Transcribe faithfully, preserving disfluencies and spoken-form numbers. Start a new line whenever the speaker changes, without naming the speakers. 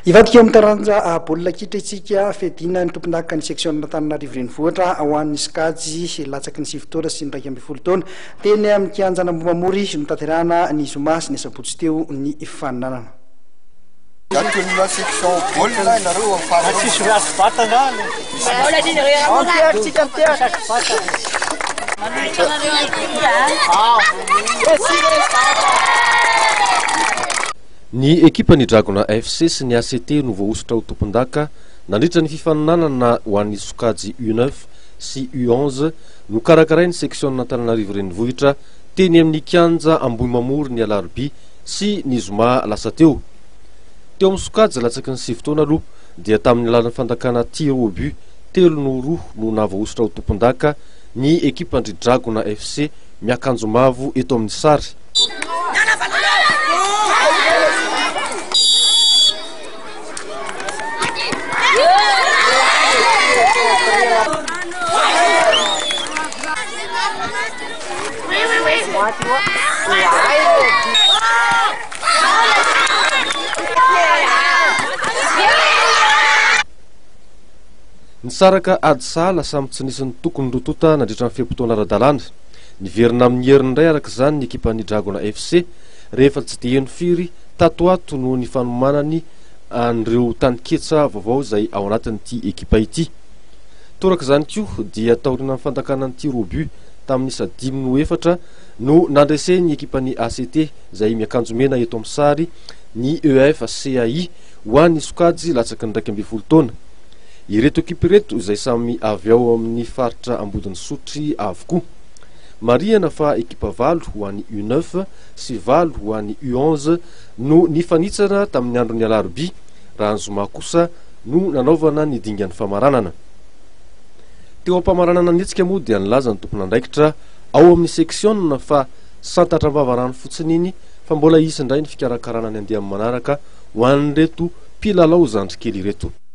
Ivadika mitaranja baolina kitra itsika fedina ny tompon-daka ny section Antananarivo renivohitra ho an'ny Skajy latsaky ny sivy taona sy ny iraika amby folo taona teny amin'ny kianjana Ambomamamory no tanterahana ny zoma sy ny sabotsy teo ny faninanana.
Gatolina section baolina nareo
Sisy rasy vatana
Ny ekipa ny Dragona F C sy ny A C T no voaositra ho tompon-daka nandritra ny fifaninanana ho an'ny Skajy U neuf sy U onze no karakarainy section Antananarivo renivohitra teny amin'ny kianja Ambomamamory ny alarobia sy ny zoma lasa teo. Teo amin'ny Skajy latsaky ny sivy taona aloha dia tamin'ny alalan'ny fandakana tir au but telo no roa no navoaositra ho tompon-daka ny ekipa ny Dragona F C miakanjo mavo eto amin'ny sary. Nisaraka ady sahala samy tsy nisy ny tokony rotota nandritra ny fiam-potoana ara-dalàna. Niverina amin'ny herin'ny ray araka izany ny ekipan'ny Dragona F C rehefa tsy dia heno firy tatoato no ny fanomanany an'ireo taniketsa vaovao izay ao anatin'ity ekipa ity. Toraka izany koa dia taoriana ny fandakanany tir au but tamin'ny isa dimy no efatra no nandresen'ny ekipan'ny A C T izay miakanjo mena eto amin'ny sary ny E F C A I ho an'ny Skajy latsaky ny iraika amby folo taona. Ireto ekipa ireto izay samy avy ao amin'ny faritra Ambodiny Sotry avokoa. Marihana fa ekipa valo ho an'ny U neuf sy valo ho an'ny U onze no nifanitsana tamin'ny andron'ny alarobia raha ny zoma kosa no nanaovana ny dingan'ny famaranana. Teo am-pamaranana netsika moa dia nilaza ny tompon'andraikitra ao amin'ny section fa santatra vavarano fotsiny iny fa mbola isy indray ny fikarakarana ny andeha amin'ny manaraka ho an'ireto mpilalao zandrikely ireto.